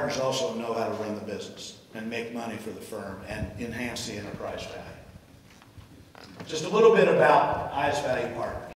Partners also know how to run the business and make money for the firm and enhance the enterprise value. Just a little bit about Highest Value Partners.